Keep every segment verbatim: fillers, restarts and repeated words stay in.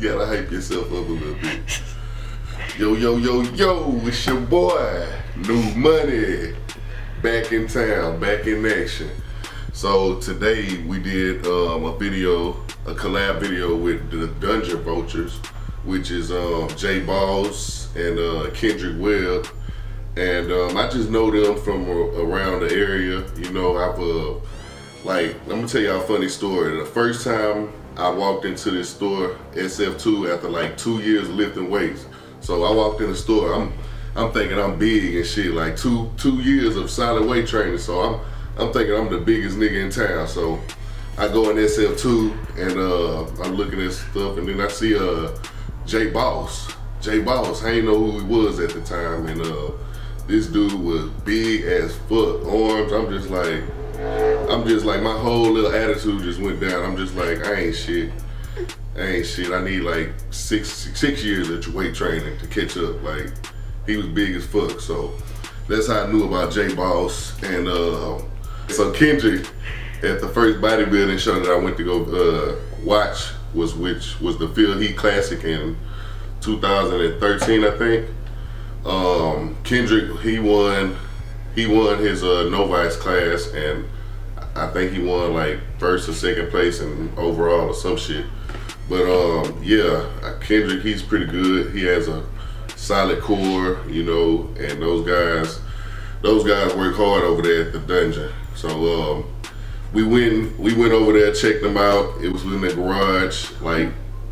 gotta hype yourself up a little bit. Yo, yo, yo, yo, it's your boy, New Money. Back in town, back in action. So today we did um, a video, a collab video with the Dungeon Vultures, which is um, J Boss and uh, Kendrick Webb. And um, I just know them from around the area. You know, I've, uh, like, I'm gonna tell y'all a funny story. The first time I walked into this store, S F two, after like two years lifting weights. So I walked in the store, I'm I'm thinking I'm big and shit, like two two years of solid weight training. So I'm I'm thinking I'm the biggest nigga in town. So I go in S F two and uh, I'm looking at stuff, and then I see uh, J Boss. J Boss, I ain't know who he was at the time, and uh, this dude was big as fuck, arms. I'm just like, I'm just like, my whole little attitude just went down. I'm just like, I ain't shit. I ain't shit. I need like six six years of weight training to catch up. Like, he was big as fuck. So that's how I knew about J Boss. And uh, so Kendrick, at the first bodybuilding show that I went to go uh, watch was which was the Phil Heath Classic in two thousand thirteen, I think. Um, Kendrick, he won, he won his uh, novice class, and I think he won like first or second place in overall or some shit. But um, yeah, Kendrick, he's pretty good. He has a solid core, you know, and those guys, those guys work hard over there at the dungeon. So um, we went, we went over there, checked them out. It was in the garage, like.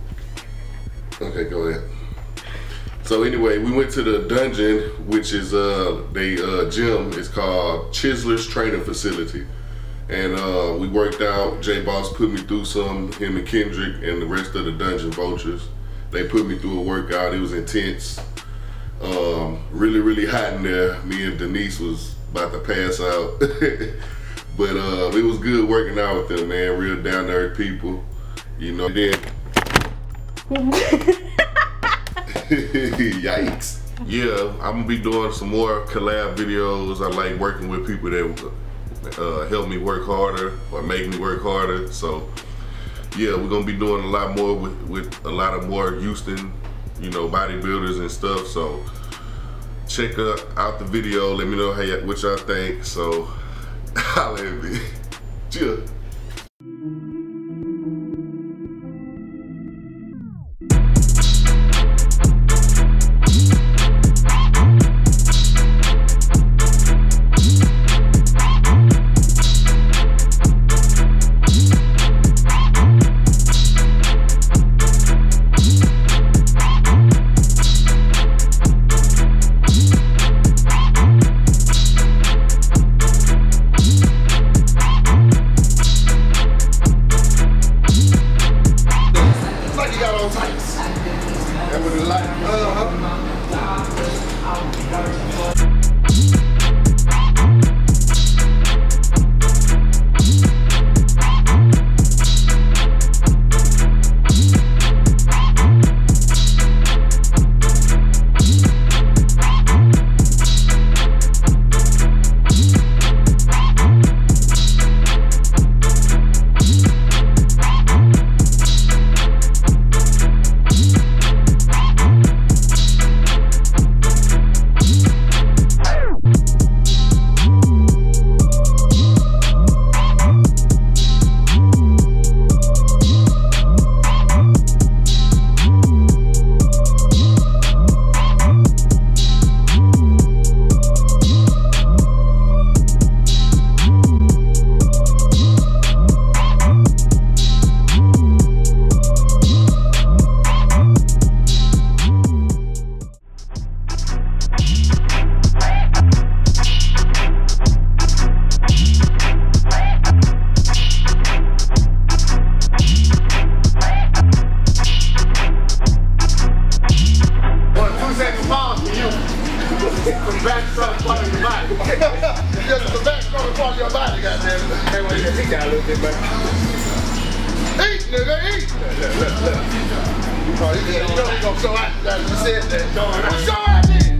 Okay, go ahead. So anyway, we went to the dungeon, which is uh, they uh, gym. It's called Chiseler's Training Facility, and uh, we worked out. J Boss put me through some. Him and Kendrick and the rest of the Dungeon Vultures. They put me through a workout. It was intense. Um, really, really hot in there. Me and Denise was about to pass out, but uh, it was good working out with them, man. Real down to earth people, you know. Then. Yikes. Yeah, I'm gonna be doing some more collab videos. I like working with people that uh, help me work harder or make me work harder. So yeah, we're gonna be doing a lot more with, with a lot of more Houston, you know, bodybuilders and stuff. So check uh, out the video. Let me know how y what y'all think. So holla at me. Chill. Eat, nigga, eat. Look, look, look. Oh, you said, you know he gonna show out. You said that. Show out then.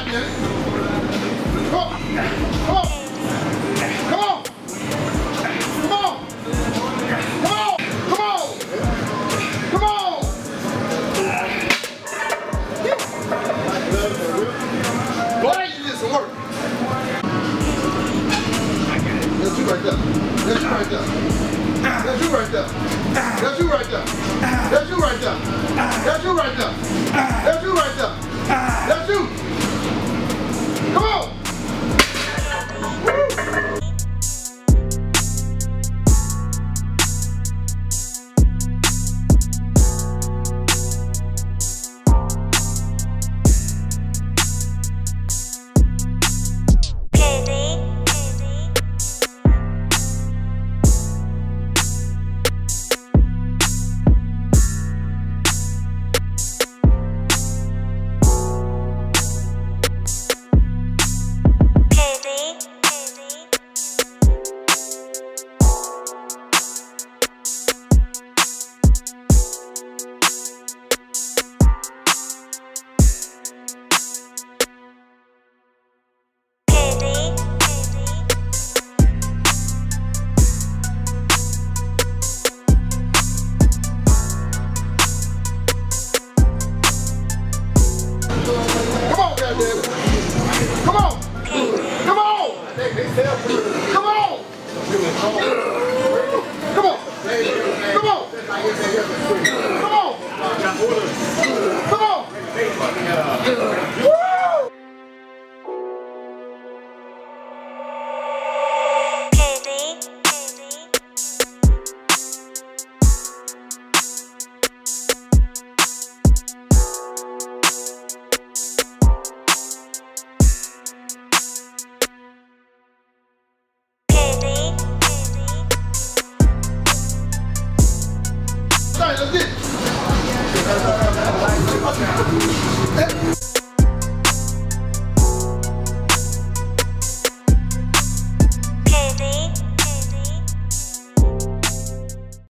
goddammit. Come on. Come on. Come on. Come on. Come on. Come on. Come on. Boy, you did some work. That's you right there. That's you right there. That's you right there. That's you right there. That's you right there. That's you right there. That's you right there. That's you. Come on. Woo. Come on! Come on! Come on! Come on! Come on! Come on! Come on! Woo! That's it.